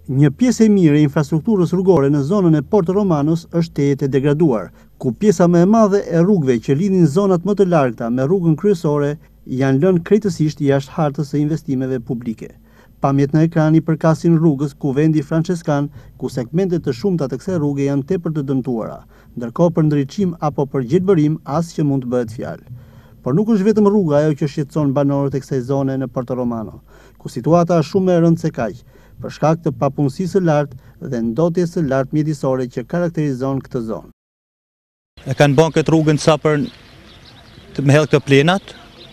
Një pjesë e mirë e infrastrukturës rrugore në zonën e Porto Romanos është tejet e degraduar, ku pjesa më e madhe e rrugëve që lidhin zonat më të largta me rrugën kryesore janë lënë krejtësisht jashtë hartës së investimeve publike. Pamjet në ekran i përkasin rrugës ku vendi franceskan, ku segmentet të shumta të kësaj rruge janë tepër të dëmtuara, ndërkohë për ndriçim apo për gjelbërim as që mund të bëhet fjalë. Por nuk është vetëm rruga ajo që shqetëson banorët e kësaj zone në Porto Romano, ku situata është shumë e rëndë se kaq, për shkak të papunësisë së lartë dhe ndotjes së lartë mjedisore që karakterizon këtë zonë. E kanë bën këtë rrugën sa për të me hedh këto plenat.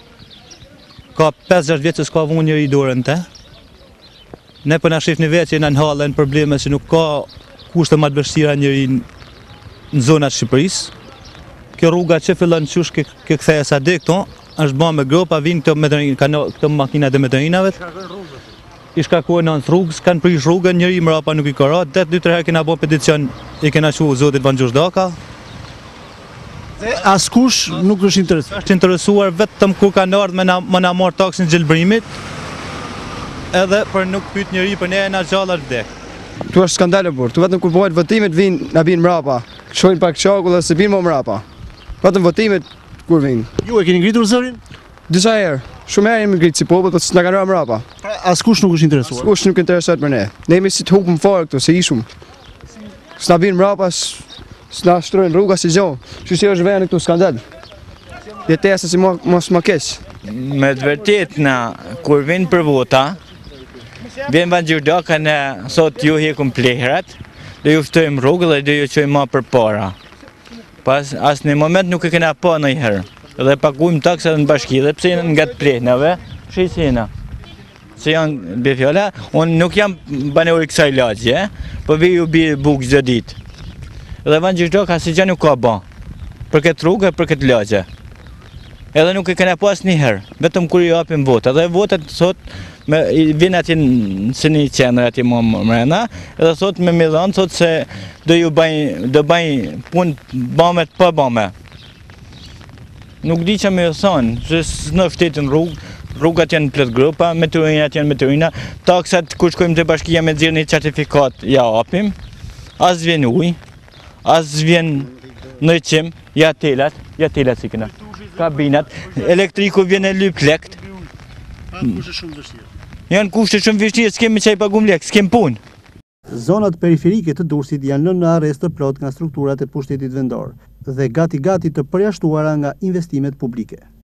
Ka 5-6 vjet që s'ka vënë njëri dorën te. Ne po na shihni vetë që na hallen probleme që nuk ka kushte më të vështira njëri në zonat e Shqipërisë. Kjo rruga që fillon qysh ke kthehet sa dek këto, është bën me gropa, vinë këto makinat e motorinave. I shkakojnë në rrugës, kanë prish rrugën, njëri mrapa nuk i ka ra, 2-3 herë kena bë peticion, i kena quajtur zotit Van Gjushdaka. Dhe askush nuk është interesuar. Është interesuar vetëm kur kanë ardhur më na marr taksin xhelbrimit, edhe për nuk pyet njëri për ne na gjalla vdek. Tu është skandal e burr, tu vetëm kur bëhet votimet na vinë mrapa, shojnë pak çoku dhe se vinë më mrapa. Vetëm votimet kur vinë. Ju e keni ngritur zërin? Disa herë, shumë herë jemi ngritur si popull, po s'na kanë marrë mrapa. Pra askush nuk është interesuar. Askush nuk interesohet për ne. Ne jemi si të hupëm fare këtu, se ishum. S'na vinë mrapa, s'na shtrojnë rruga si gjo. Që si është vend këtu skandal. Jetesa si mos më keq. Me të vërtet na kur vjen për vota, vjen Van Gjushdaka ne sot ju hekum plehrat, do ju ftojmë rrugën dhe do ju çojmë më përpara. Pas as në moment nuk e kena pa ndonjëherë. Dhe paguajmë taksat në bashki dhe pse janë nga të plenave, shejsena. Se janë be fjala, unë nuk jam banor i kësaj lagje, po vi ju bie bukë çdo ditë. Dhe Van Gjushdaka si gjë nuk ka bë. Për këtë rrugë, për këtë lagje. Edhe nuk e kena pas asnjëherë, vetëm kur i japim vota. Dhe votat sot vjen aty në një qendër aty më mrena, edhe sot me dhënë sot se do bëj punë bëme të pa bëme. Nuk di që me thonë, se në shtetin rrugat janë plot grupa, motorinat janë motorina, taksat kur shkojmë te bashkia me nxjerrë një certifikat ja hapim, as vjen ujë, as vjen ndriçim, ja telat si kena. Kabinat, elektriku vjen e lyp lekt. Janë kushte shumë vështirë, s'kemi çaj pagum lek, s'kem punë. Zonat periferike të Durrësit janë lënë në arrest të plot nga strukturat e pushtetit vendor dhe gati të përjashtuara nga investimet publike.